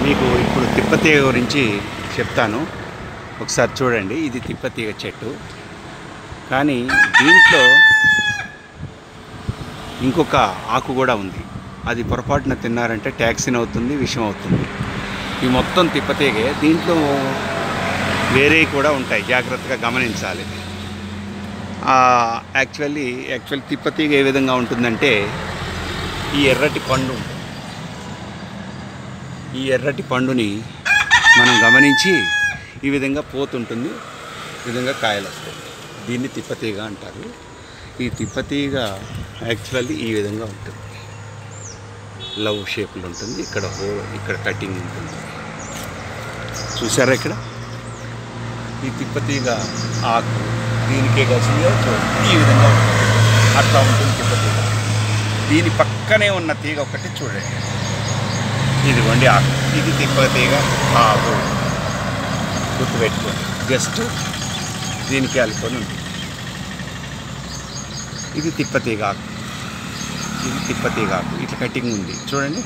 మీకు ఇప్పుడు తిప్పతీగ గురించి చెప్తాను. ఒకసారి చూడండి. ఇది తిప్పతీగ చెట్టు. కానీ దీంట్లో ఇంకొక ఆకు కూడా ఉంది. అది పొరపాటున తిన్నారంటే టాక్సిన్ అవుతుంది, విషం అవుతుంది. ఈ మొత్తం తిప్పతీగే. దీంట్లో వేరే కూడా ఉంటాయి, జాగ్రత్తగా గమనించాలి. యాక్చువల్ తిప్పతీగ ఏ విధంగా ఉంటుందంటే ఈ ఎర్రటి పండు ఉంటుంది. ఈ ఎర్రటి పండుని మనం గమనించి ఈ విధంగా పోతుంటుంది, ఈ విధంగా కాయలు వస్తాయి. దీన్ని తిప్పతీగ అంటారు. ఈ తిప్పతీగ యాక్చువల్లీ ఈ విధంగా ఉంటుంది, లవ్ షేప్లో ఉంటుంది. ఇక్కడ కటింగ్ ఉంటుంది, చూసారా? ఇక్కడ ఈ తిప్పతీగ ఆకు దీనికే గసిగా ఈ విధంగా ఉంటుంది. అట్లా ఉంటుంది తిప్పతీగ. దీని పక్కనే ఉన్న తీగ ఒకటి చూడండి, ఇదిగోండి ఆకు. ఇది తిప్పతీగ ఆకు, గుర్తుపెట్టుకోండి. జస్ట్ దీనికి అల్లుకొని ఉంటుంది. ఇది తిప్పతీగ ఆకు, ఇది తిప్పతీగ ఆకు. ఇట్లా కటింగ్ ఉంది చూడండి.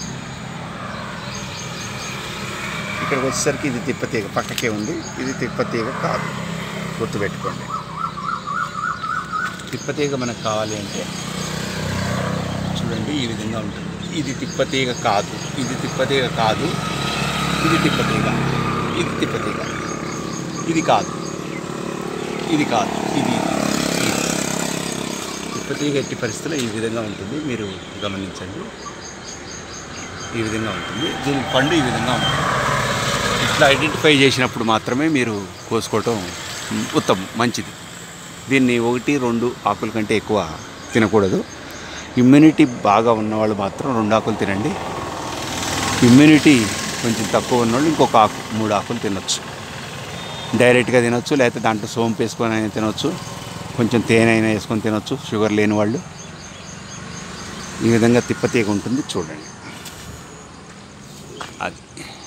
ఇక్కడికి వచ్చేసరికి ఇది తిప్పతీగ పక్కకే ఉంది. ఇది తిప్పతీగ కాదు, గుర్తుపెట్టుకోండి. తిప్పతీగ మనకు కావాలి అంటే చూడండి, ఈ విధంగా ఉంటుంది. ఇది తిప్పతీగ కాదు, ఇది తిప్పతీగ కాదు, ఇది తిప్పతీగ, ఇది తిప్పతీగ, ఇది కాదు, ఇది కాదు, ఇది తిప్పతీగ. ఎట్టి పరిస్థితుల్లో ఈ విధంగా ఉంటుంది, మీరు గమనించండి. ఈ విధంగా ఉంటుంది. దీని పండు ఈ విధంగా ఉంటుంది. ఇట్లా ఐడెంటిఫై చేసినప్పుడు మాత్రమే మీరు కోసుకోవటం ఉత్తమం, మంచిది. దీన్ని 1-2 ఆకుల కంటే ఎక్కువ తినకూడదు. ఇమ్యూనిటీ బాగా ఉన్నవాళ్ళు మాత్రం 2 ఆకులు తినండి. ఇమ్యూనిటీ కొంచెం తక్కువ ఉన్నవాళ్ళు ఇంకొక ఆకు, 3 ఆకులు తినొచ్చు. డైరెక్ట్గా తినొచ్చు, లేకపోతే దాంట్లో సోంపు వేసుకొని అయినా తినొచ్చు, కొంచెం తేనె అయినా వేసుకొని తినొచ్చు, షుగర్ లేని వాళ్ళు. ఈ విధంగా తిప్పతీగ ఉంటుంది చూడండి. అది